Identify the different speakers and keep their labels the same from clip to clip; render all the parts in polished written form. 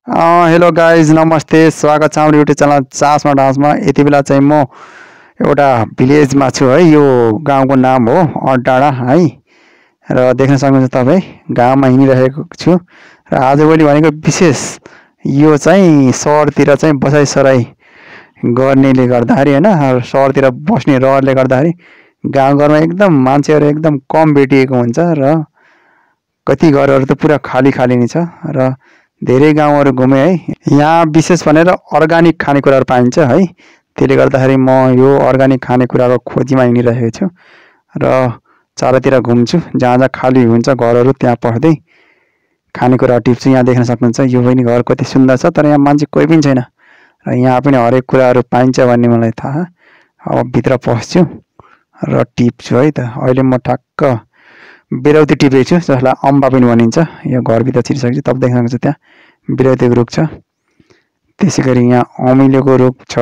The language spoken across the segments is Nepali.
Speaker 1: हेलो गाइज नमस्ते स्वागत छ हाम्रो युट्युब च्यानल चासमा डान्समा। यति बेला चाहिँ म एउटा भिलेजमा छु है। यो गाउँको नाम हो अडाँडा है। र देख्न सक्नुहुन्छ तपाईँ गाउँमा हिँडिरहेको छु। र आजभोलि भनेको विशेष यो चाहिँ सहरतिर चाहिँ बसाइसराई गर्नेले गर्दाखेरि होइन, सहरतिर बस्ने रहरले गर्दाखेरि गाउँघरमा एकदम मान्छेहरू एकदम कम भेटिएको हुन्छ र कति घरहरू त पुरा खाली खाली नै छ। र धेरै गाउँहरू घुमेँ है। यहाँ विशेष भनेर अर्ग्यानिक खानेकुराहरू पाइन्छ है। त्यसले गर्दाखेरि म यो अर्ग्यानिक खानेकुराको खोजीमा हिँडिरहेको छु र चारैतिर घुम्छु। जहाँ जहाँ खाली हुन्छ घरहरू त्यहाँ पढ्दै खानेकुरा टिप्छु। यहाँ देख्न सक्नुहुन्छ यो पनि घर कति सुन्दर छ, तर यहाँ मान्छे कोही पनि छैन र यहाँ पनि हरेक कुराहरू पाइन्छ भन्ने मलाई थाहा। अब भित्र पस्छु र टिप्छु है त। अहिले म ठ्याक्क बेरौती टिपेको छु, जसलाई अम्बा पनि भनिन्छ। यो घरभित्र छिरिसकेपछि तब देख्न सक्नुहुन्छ त्यहाँ बेरौतीको रुख छ। त्यसै गरी यहाँ अमिलोको रुख छ,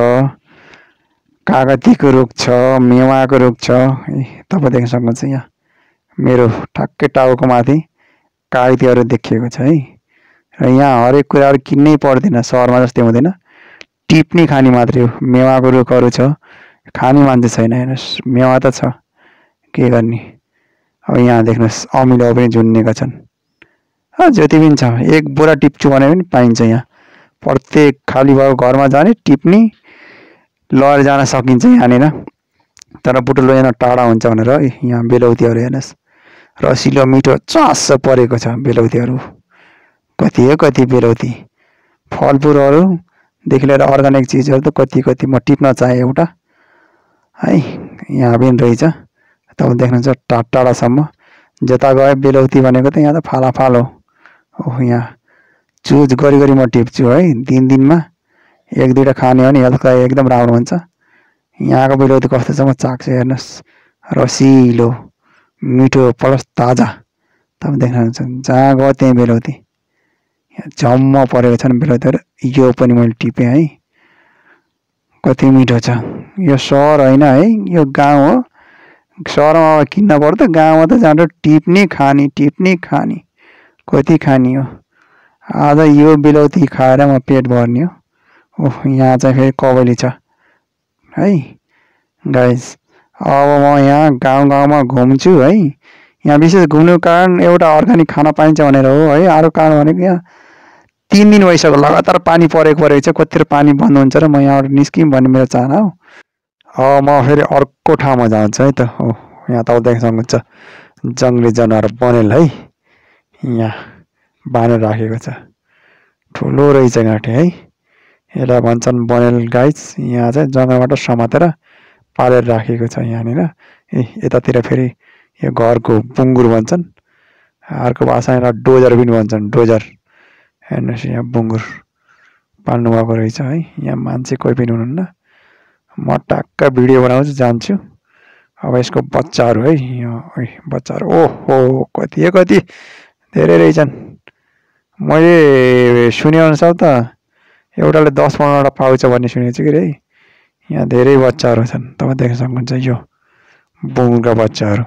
Speaker 1: कागतीको रुख छ, मेवाको रुख छ। तपाईँ देख्न सक्नुहुन्छ यहाँ मेरो ठ्याक्कै टाउको माथि कागतीहरू देखिएको छ है। र यहाँ हरेक कुराहरू किन्नै पर्दैन, सहरमा जस्तै हुँदैन। टिप्ने खाने मात्रै हो। मेवाको रुखहरू छ, खाने मान्छे छैन। हेर्नुहोस् मेवा त छ, के गर्ने। अब यहाँ देख्नुहोस् अमिलो पनि झुन्नेका छन्। जति पनि छ एक बोरा टिप्छु भने पनि पाइन्छ। यहाँ प्रत्येक खाली भएको घरमा जाने टिप्ने लएर जान सकिन्छ यहाँनिर। तर बुटुलो यहाँ टाढा हुन्छ भनेर यहाँ बेलौतीहरू हेर्नुहोस् रसिलो मिठो चास परेको छ। बेलौतीहरू कति हो, कति बेलौती फलफुलहरूदेखि लिएर अर्ग्यानिक चिजहरू त कति कति म टिप्न चाहेँ एउटा है। यहाँ पनि रहेछ, तपाईँ देख्नुहुन्छ टाढासम्म जता गए बेलौती भनेको त यहाँ त फालाफाल हो। ओह यहाँ चुज गरी गरी म टिप्छु है। दिनमा एक दुईवटा खाने हो भने हेल्थलाई एकदम राम्रो हुन्छ। यहाँको बेलौती कस्तो छ म चाख्छु, हेर्नुहोस् रसिलो मिठो प्लस ताजा। तपाईँ देख्नुहुन्छ जहाँ गयो त्यहीँ बेलौती, यहाँ झम्म परेको छन् बेलौतीहरू। यो पनि मैले टिपेँ है, कति मिठो छ। यो सहर होइन है, यो गाउँ हो। सहरमा किन्न पर्छ, गाउँमा त जाँदा टिप्ने खाने कति खाने हो। आज यो बेलौती खाएर म पेट भर्ने हो। ओह यहाँ चाहिँ फेरि कबली छ है गाइज। अब म यहाँ गाउँमा घुम्छु है। यहाँ विशेष घुम्नुको कारण एउटा अर्ग्यानिक खाना पाइन्छ भनेर हो है। अरू कारण भनेको यहाँ 3 दिन भइसक्यो लगातार पानी परेको छ। कतिखेर पानी बन्द हुन्छ र म यहाँबाट निस्किम भन्ने मेरो चाहना हो। अब म फेरि अर्को ठाउँमा जान्छु है त। हो यहाँ तपाईँ देख्न सक्नुहुन्छ जङ्गली जनावर बनेल है। यहाँ बाँधेर राखेको छ, ठुलो रहेछ गाँठे है। यसलाई भन्छन् बनेल गाइज। यहाँ चाहिँ जङ्गलबाट समातेर पालेर राखेको छ यहाँनिर। यतातिर फेरि यो घरको बुङ्गुर भन्छन्, अर्को भाषामा डोजर पनि भन्छन्, डोजर। हेर्नुहोस् यहाँ बुङ्गुर पाल्नु भएको रहेछ है। यहाँ मान्छे कोही पनि हुनुहुन्न। म टक्क भिडियो बनाउँछु, जान्छु। अब यसको बच्चाहरू है, बच्चाहरू ओहो कति धेरै रहेछन्। मैले सुनेअनुसार त एउटाले 10-15वटा पाउँछ भन्ने सुनेको छु कि है। यहाँ धेरै बच्चाहरू छन्, तपाईँ देख्न सक्नुहुन्छ यो बुङ्गुरका बच्चाहरू।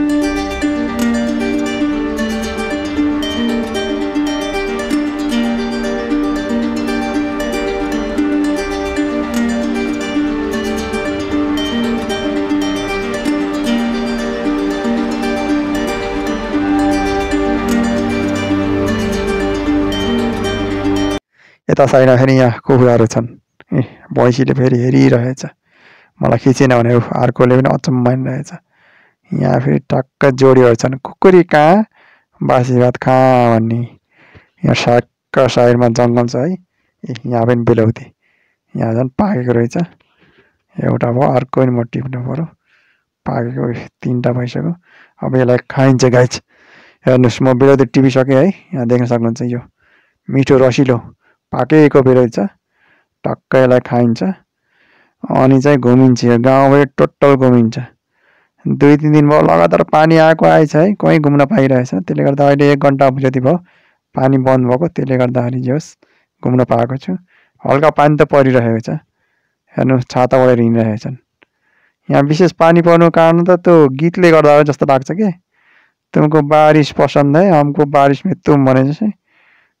Speaker 1: यता साइडमा फेरि यहाँ कुखुराहरू छन्। भैँसीले फेरि हेरिरहेछ, मलाई खिचेन भने अर्कोले पनि अचम्म मानिरहेछ। यहाँ फेरि टक्क जोडीहरू छन्, कुकुरी कहाँ बासी भात कहाँ भन्ने। यहाँ साक्क साइडमा जङ्गल छ है। यहाँ पनि बेलौती, यहाँ झन् पाकेको रहेछ। एउटा भयो, अर्को पनि म टिप्नु पऱ्यो। पाकेको 3टा भइसक्यो। अब यसलाई खाइन्छ गाइज। हेर्नुहोस् म बेलौती टिपिसकेँ है। यहाँ देख्न सक्नुहुन्छ यो मिठो रसिलो पाकेको बेलौती छ। टक्क यसलाई खाइन्छ अनि चाहिँ घुमिन्छ। यो गाउँबाट टोटल घुमिन्छ। 2-3 दिन भयो लगातार पानी आएछ है, कहीँ घुम्न पाइरहेछ। त्यसले गर्दा अहिले 1 घन्टा जति भयो पानी बन्द भएको। त्यसले गर्दाखेरि जे होस् घुम्न पाएको छु। हल्का पानी त परिरहेको छ। हेर्नु छाता ओढेर हिँडिरहेका छन्। यहाँ विशेष पानी पर्नुको कारण त त्यो गीतले गर्दा हो जस्तो लाग्छ कि। तुमको बारिश पसन्द है, हमको बारिश में तुम भने जस्तै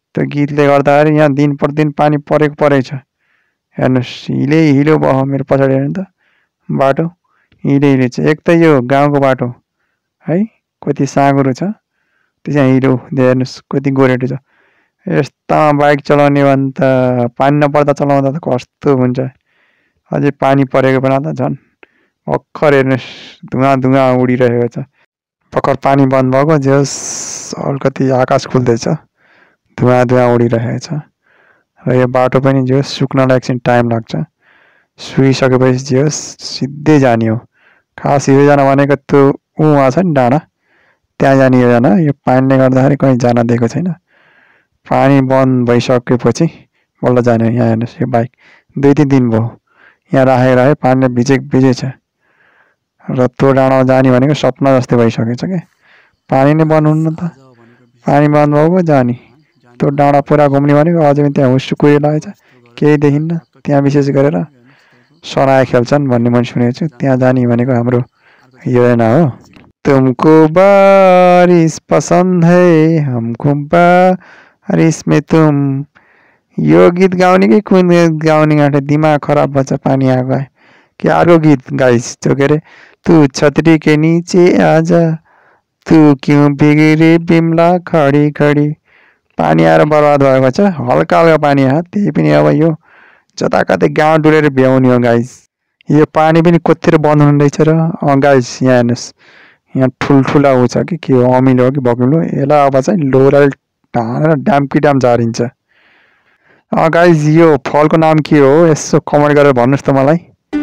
Speaker 1: त्यो गीतले गर्दाखेरि यहाँ दिन प्रतिदिन पानी परेको छ। हेर्नुहोस् हिलो भयो मेरो पछाडि हेर्नु त बाटो हिलै छ। एक त यो गाउँको बाटो है कति साँघुरो छ, त्यसमा हिलो हेर्नुहोस् कति गोरेटो छ। यस्ता बाइक चलाउने भने त पानी नपर्दा चलाउँदा त कस्तो हुन्छ। अझै पानी परेको बेला त झन् भर्खर हेर्नुहोस् धुवा उडिरहेको छ। भर्खर पानी बन्द भएको जेस अलिकति आकाश खुल्दैछ, धुवा उडिरहेको छ। र यो बाटो पनि जे सुक्नलाई एकछिन टाइम लाग्छ। सुकिसकेपछि जे सिधै जाने हो। खास योजना भनेको त्यो उहाँ छ नि डाँडा, त्यहाँ जाने योजना। यो पानीले गर्दाखेरि कहीँ जान दिएको छैन। पानी बन्द भइसकेपछि बल्ल जाने। यहाँ हेर्नुहोस् यो बाइक 2-3 दिन भयो यहाँ राखेर पानीले भिजै छ। र त्यो डाँडामा जाने भनेको सपना जस्तै भइसकेछ क्या। पानी नै बन्द हुनु त, पानी बन्द भएको जाने। त्यो डाँडा पुरा घुम्ने भनेको अझै पनि त्यहाँ हुस्सु कुहिरहेको छ, केही देखिन्न। त्यहाँ विशेष गरेर सराय खेल्छन् भन्ने मैले सुनेको छु। त्यहाँ जाने भनेको हाम्रो योजना हो। तुमको बारिश पसंद है हमको बारिश में तुम। यो गीत गाउने कि कुन गीत गाउने आँटे दिमाग खराब भन्छ पानी आएको है कि अर्को गीत गाइस जो के अरे तू छतरी के नीचे आजा तू क्यों बिगड़े बिमला खडी। पानी आएर बर्बाद भएको छ। हल्का पानी आयो, त्यही पनि अब यो जताकतै गाउँ डुलेर भ्याउने हो गाइस। यो पानी पनि कतिर बन्द हुने रहेछ। र गाइस यहाँ हेर्नुहोस् यहाँ ठुल्ठुला ऊ छ कि के हो, अमिलो हो कि बकिलो, यसलाई अब चाहिँ लोराले ढानेर ड्यामकी ड्याम झारिन्छ। गाइस यो फलको नाम के हो यसो कमेन्ट गरेर भन्नुहोस् त मलाई।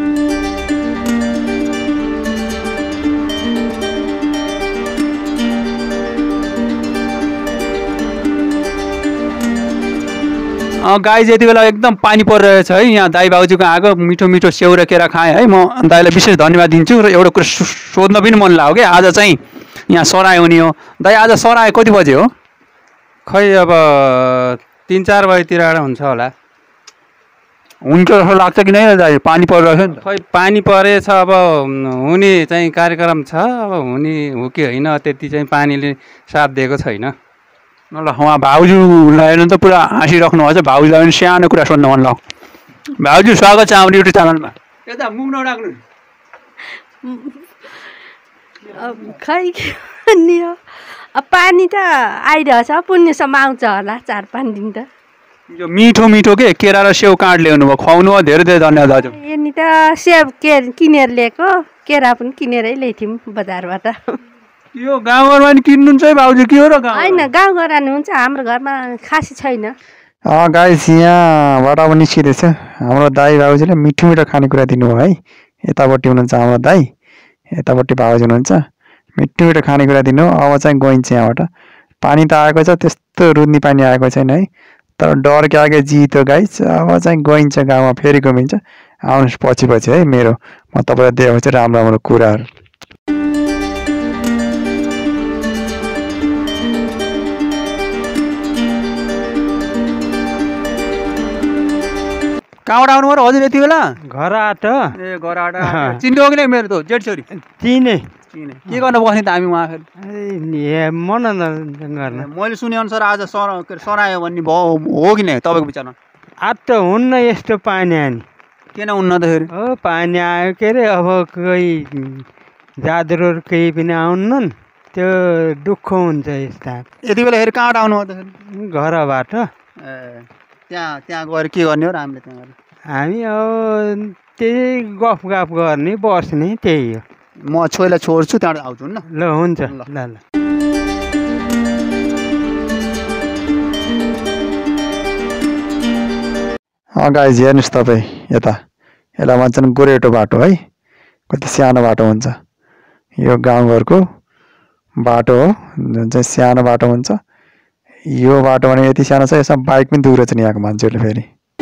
Speaker 2: गाइज यति बेला एकदम पानी परिरहेछ है। यहाँ दाई बाबुजीको आएको मिठो स्याउ र केरा खाएँ है। म दाईलाई विशेष धन्यवाद दिन्छु। र एउटा कुरा सोध्न पनि मन लाग्यो क्या, आज चाहिँ यहाँ सराय हुने हो। दाई आज सराय कति बजे हो?
Speaker 3: खै अब 3-4 बजेतिर हुन्छ होला।
Speaker 2: हुन्छ जस्तो लाग्छ कि नै दाई? पानी परिरहेछ नि त।
Speaker 3: खै पानी परेछ, अब हुने चाहिँ कार्यक्रम छ, अब हुने हो कि होइन त्यति चाहिँ पानीले साथ दिएको छैन।
Speaker 2: ल उहाँ भाउजूलाई हेर्नु त पुरा हाँसिराख्नु भएको छ। भाउजूलाई पनि सानो कुरा सोध्न मन लाग्यो। भाउजू स्वागत छ हाम्रो युट्युब च्यानलमा। यता मुख नडाक्नु।
Speaker 4: खै नि पानी त आइरहेछ, पुण्यसम्म आउँछ होला 4-5 दिन त।
Speaker 2: यो मिठो के केरा र स्याउ काँड ल्याउनु भयो, खुवाउनु भयो। धेरै धन्यवाद दाजु।
Speaker 4: यिनी त स्याउ किनेर ल्याएको, केरा पनि किनेरै ल्याइथ्यौँ बजारबाट।
Speaker 2: यो गाउँघरमा नि किन्नुहुन्छ है भाउजू? के हो र गाउँ?
Speaker 4: होइन गाउँघरमा नि हुन्छ, हाम्रो घरमा खासै छैन।
Speaker 1: गाइस यहाँबाट अब निस्किँदैछ। हाम्रो दाई भाउजूले मिठो खानेकुरा दिनुभयो है। यतापट्टि हुनुहुन्छ हाम्रो दाई, यतापट्टि भाउजू हुनुहुन्छ। मिठो खानेकुरा दिनु। अब चाहिँ गइन्छ यहाँबाट। पानी त आएको छ, त्यस्तो रुद्ने पानी आएको छैन है, तर डर के आगे जित हो गाइस। अब चाहिँ गइन्छ गाउँमा, फेरि घुमिन्छ। आउनुहोस् पछि है मेरो, म तपाईँलाई देखाउँछु राम्रो कुराहरू।
Speaker 2: कहाँबाट आउनु भयो हजुर यति बेला?
Speaker 3: घरबाट।
Speaker 2: ए घरबाट चिन्नु हो कि नै मेरो त जेठ छोरी?
Speaker 3: चिने।
Speaker 2: के गर्न बस्ने त हामी उहाँ?
Speaker 3: मनोरञ्जन गर्न।
Speaker 2: मैले सुने अनुसार आज सरायो भन्ने भयो हो कि नै तपाईँको विचारमा?
Speaker 3: आज त हुन्न यस्तो पानी आनी।
Speaker 2: किन हुन्न त फेरि?
Speaker 3: हो पानी आयो के अरे, अब कोही जादुहरू केही पनि आउन्नन्, त्यो दुःख हुन्छ यस्ता।
Speaker 2: यति बेला फेरि कहाँबाट आउनु भयो त फेरि?
Speaker 3: घरबाट।
Speaker 2: ए त्यहाँ गएर के गर्ने हो र हामीले? त्यहाँ गएर
Speaker 3: हामी अब त्यही गफ गर्ने बस्ने त्यही हो।
Speaker 2: म छोरीलाई छोड्छु, त्यहाँबाट आउँछु नि।
Speaker 3: ल हुन्छ ल।
Speaker 1: गाइज हेर्नुहोस् तपाईँ यता, यसलाई भन्छन् गोरेटो बाटो है। कति सानो बाटो हुन्छ यो, गाउँघरको बाटो हो जुन चाहिँ सानो बाटो हुन्छ। यो बाटो भने यति सानो छ, यसमा बाइक पनि दुख्रेछन् यहाँको मान्छेहरूले। फेरि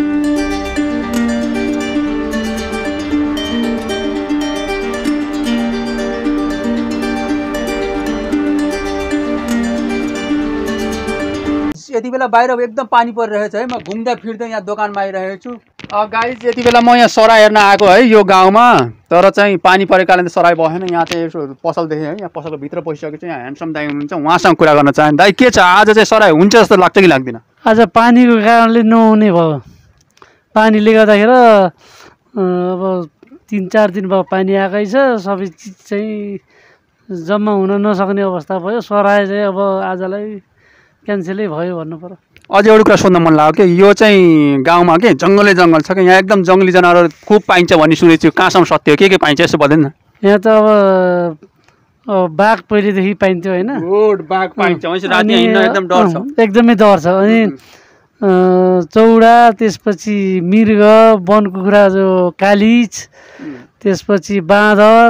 Speaker 2: यति बेला बाहिर एकदम पानी परिरहेछ है। म घुम्दा फिर्दै यहाँ दोकानमा आइरहेको छु। गाइज यति बेला म यहाँ सराय हेर्न आएको है यो गाउँमा, तर चाहिँ पानी परेको कारणले सराय भएन। यहाँ चाहिँ यसो पसल देखेँ है, यहाँ पसलको भित्र पसिसकेको छ। यहाँ ह्यान्डसम दाई हुनुहुन्छ, उहाँसँग कुरा गर्न चाहन्छु। दाई के छ आज चाहिँ सराय हुन्छ जस्तो लाग्छ कि लाग्दैन?
Speaker 5: आज पानीको कारणले नहुने भयो। पानीले गर्दाखेरि अब 3-4 दिन भयो पानी आएकै छ, सबै चिज चाहिँ जम्मा हुन नसक्ने अवस्था भयो। सराय चाहिँ अब आजलाई क्यान्सलै भयो भन्नु पर्यो।
Speaker 2: अझै एउटा कुरा सोध्न मन लाग्यो कि यो चाहिँ गाउँमा के जङ्गलै जङ्गल छ कि यहाँ एकदम जङ्गली जनावरहरू खुब पाइन्छ भन्ने सुनेको छु, कहाँसम्म सत्य हो, के पाइन्छ यसो बताइदिनु न।
Speaker 5: यहाँ त अब बाघ पहिलेदेखि पाइन्थ्यो होइन,
Speaker 2: बाघ पाइन्छ भनेपछि राति हिँड्न एकदम डर छ।
Speaker 5: एकदमै डर छ। अनि चौडा, त्यसपछि मृग, वन कुखुरा जो कालिज, त्यसपछि बाँदर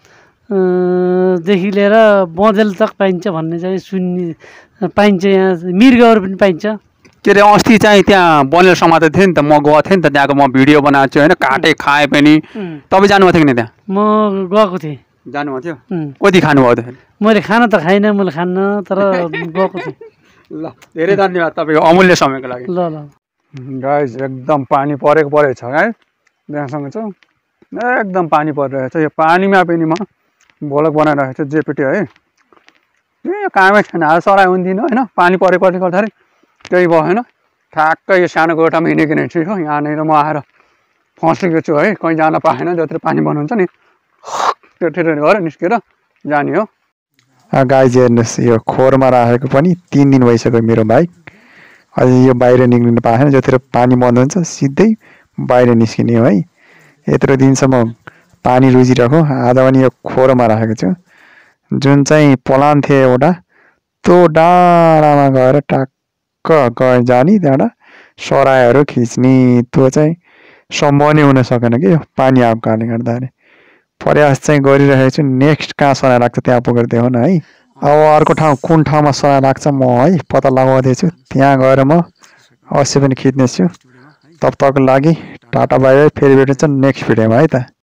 Speaker 5: देखि लिएर बँदेल तक पाइन्छ भन्ने चाहिँ पाइन्छ। यहाँ मृगहरू पनि पाइन्छ।
Speaker 2: के अरे अस्ति चाहिँ त्यहाँ बनेर समातेको थियो नि त, म गएको थिएँ नि त, त्यहाँको म भिडियो बनाएको छु होइन, काटे खाएँ पनि। तपाईँ जानुभएको थियो कि नि त्यहाँ?
Speaker 5: म गएको थिएँ।
Speaker 2: जानुभएको थियो? कति खानुभयो त?
Speaker 5: मैले खाना त खाइनँ, मैले खान्न, तर गएको थिएँ।
Speaker 2: ल धेरै धन्यवाद तपाईँको अमूल्य समयको लागि।
Speaker 5: ल ल
Speaker 2: गाइस एकदम पानी परेको छ है, त्यहाँसँग छ एकदम पानी परिरहेछ। यो पानीमा पनि म भोलक बनाइरहेको छु जेपिटी है। यो कामै छैन, आज सराई हुन्दिनँ होइन, पानी परेकोले गर्दाखेरि त्यही भयो होइन। ठ्याक्कै यो सानो गोठामा हिँडेको नै ठिक हो, यहाँनिर म आएर फँसेको छु है, कहीँ जान पाएन। जति पानी बनाउँछ नि त्यो गरेर निस्केर जाने हो।
Speaker 1: गाइज हेर्नुहोस्, यो खोरमा राखेको पनि 3 दिन भइसक्यो मेरो बाइक। अझै यो बाहिर निक्लिनु पाएन, जतिर पानी बन्द हुन्छ सिधै बाहिर निस्किने हो है। यत्रो दिनसम्म पानी रुजिरहेको, आज पनि यो खोरमा राखेको छु। जुन चाहिँ पोलान थियो एउटा, त्यो डाँडामा गएर टक्क जाने, त्यहाँबाट सरायहरू खिच्ने, त्यो चाहिँ सम्भव नै हुन सकेन कि यो पानी आएको कारणले गर्दाखेरि। प्रयास चाहिँ गरिरहेको छु, नेक्स्ट कहाँ सराय लाग्छ त्यहाँ पुगेर देखाउन है। अब अर्को ठाउँ कुन ठाउँमा सराय लाग्छ म है पत्ता लगाउँदैछु, त्यहाँ गएर म अवश्य पनि खिच्नेछु। तब तकको लागि टाटा बाई बाई, फेरि भेटिन्छ नेक्स्ट भिडियोमा है त।